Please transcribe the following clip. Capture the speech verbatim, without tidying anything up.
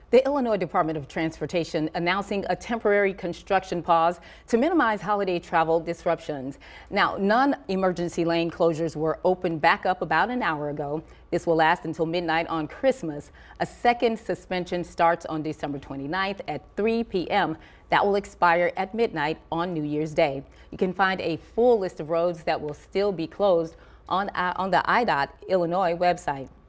The Illinois Department of Transportation announcing a temporary construction pause to minimize holiday travel disruptions. Now, non-emergency lane closures were opened back up about an hour ago. This will last until midnight on Christmas. A second suspension starts on December twenty-ninth at three p m That will expire at midnight on New Year's Day. You can find a full list of roads that will still be closed on, uh, on the I D O T Illinois website.